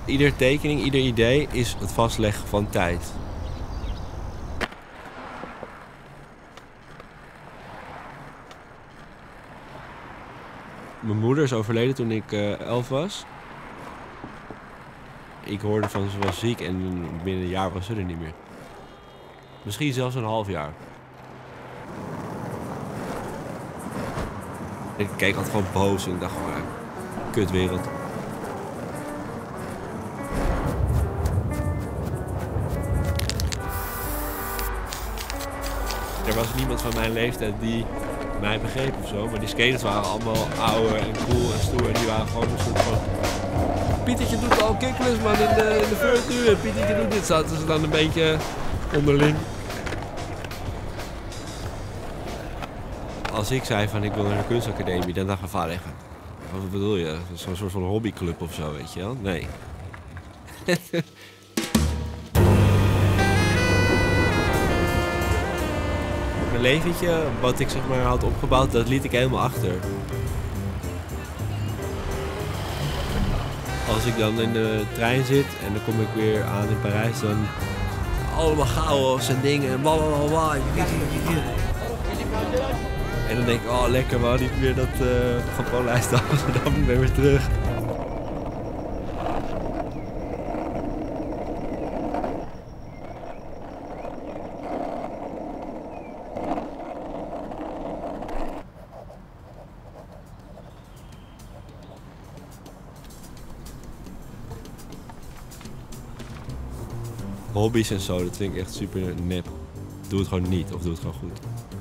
Ieder tekening, ieder idee is het vastleggen van tijd. Mijn moeder is overleden toen ik 11 was. Ik hoorde van ze was ziek en binnen een jaar was ze er niet meer. Misschien zelfs een half jaar. Ik keek altijd gewoon boos en ik dacht gewoon, kutwereld. Er was niemand van mijn leeftijd die mij begreep of zo. Maar die skaters waren allemaal ouder en cool en stoer. En die waren gewoon een soort van... Pietertje doet al kickflips man in de virtuur. En Pietertje doet dit. Zaten ze dan een beetje onderling. Als ik zei van ik wil naar een kunstacademie, dan dacht mijn vader echt, wat bedoel je? Zo'n soort van hobbyclub of zo, weet je wel? Nee. Mijn leventje, wat ik zeg maar had opgebouwd, dat liet ik helemaal achter. Als ik dan in de trein zit en dan kom ik weer aan in Parijs, dan allemaal chaos en dingen en blablabla. En dan denk ik, oh lekker man, niet meer dat van Parijs naar Amsterdam, ik ben weer terug. Hobby's en zo, dat vind ik echt super nep. Doe het gewoon niet of doe het gewoon goed.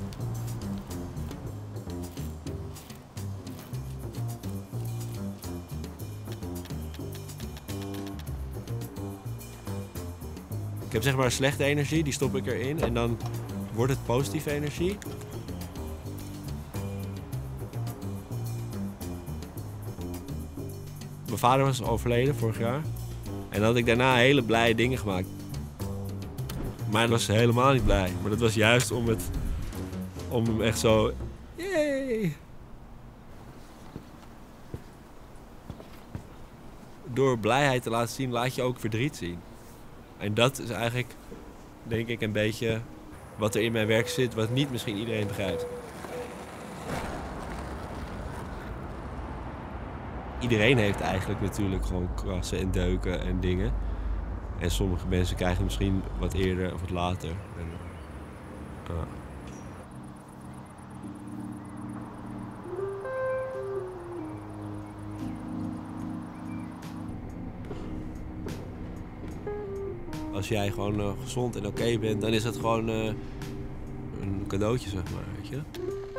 Ik heb zeg maar slechte energie, die stop ik erin en dan wordt het positieve energie. Mijn vader was overleden vorig jaar. En dan had ik daarna hele blije dingen gemaakt. Maar dat was helemaal niet blij. Maar dat was juist om hem echt zo... Yay! Door blijheid te laten zien, laat je ook verdriet zien. En dat is eigenlijk, denk ik, een beetje wat er in mijn werk zit, wat niet misschien iedereen begrijpt. Iedereen heeft eigenlijk natuurlijk gewoon krassen en deuken en dingen. En sommige mensen krijgen het misschien wat eerder of wat later. En, Als jij gewoon gezond en oké bent, dan is dat gewoon een cadeautje, zeg maar, weet je.